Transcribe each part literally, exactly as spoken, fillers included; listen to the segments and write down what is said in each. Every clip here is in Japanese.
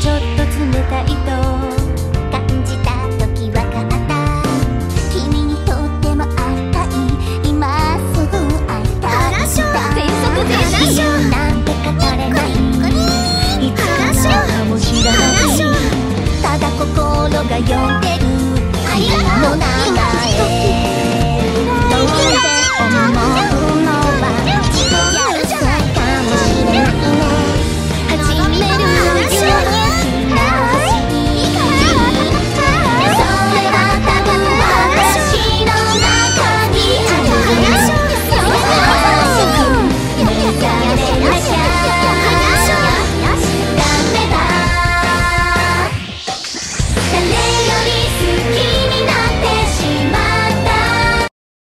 ちょっと冷たいと感じた時わかった。君にとっても会いたい、今すぐ会いたい。全速前進なんて語れない、いつからかもしれない。ただ心が呼んでる君の名前。どうして思うのはやるせいかもしれないね。始める勇気が欲しい。それは多分私の中にある。目覚めなきゃダメだ。誰より好きになってしまった。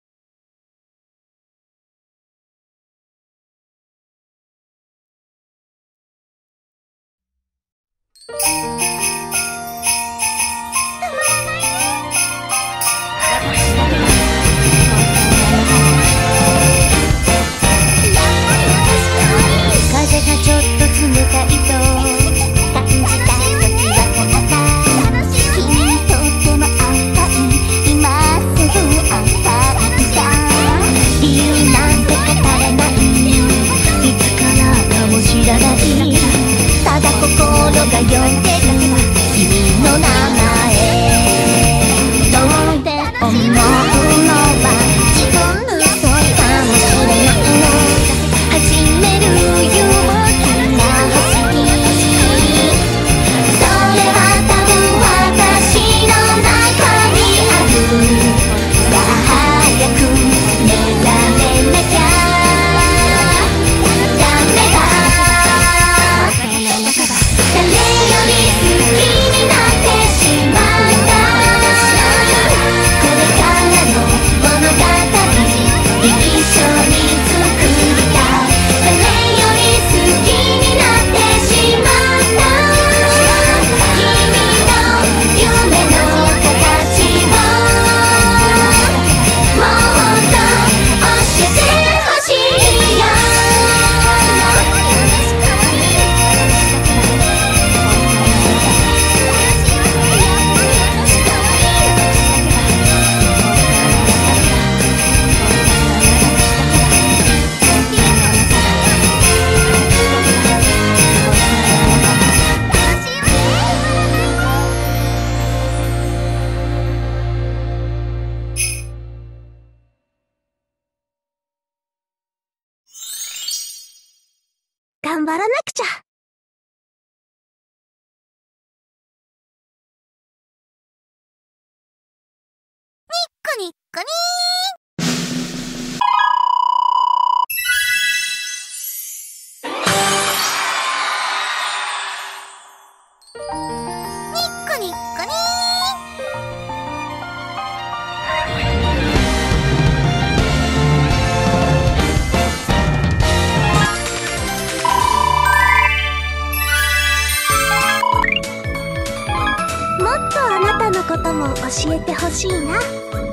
風がちょっと冷たいと感じた時わかった。君にとっても会いたい、今すぐ会いたいんだ。理由なんて語れない、いつからかも知らない。ただ心が呼んでる君の名前。どうって思うのは自分の嘘かもしれないね。始める勇気が欲しい。それは多分私の中にある。さあ早く目覚めなきゃダメだ。誰より好きになってしまった。これからの物語一緒に作りたい。誰より好きになってしまった。君の夢の形をもっと教えてほしいよ。頑張らなくちゃ。ニッコニッコニー。ニッコニッコニー。もっとあなたのことも教えてほしいな。